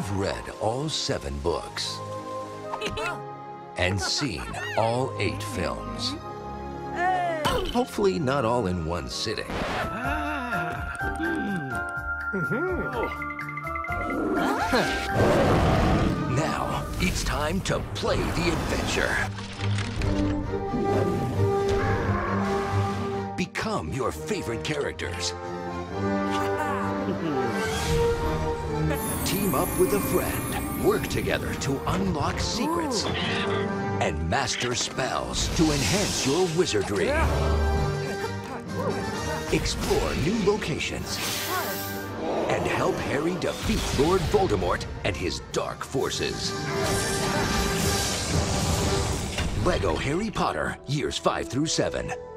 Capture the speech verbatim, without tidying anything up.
You've read all seven books and seen all eight films. Hopefully not all in one sitting. Now, it's time to play the adventure. Become your favorite characters. Team up with a friend. Work together to unlock secrets. And master spells to enhance your wizardry. Explore new locations. And help Harry defeat Lord Voldemort and his dark forces. Lego Harry Potter, years five through seven.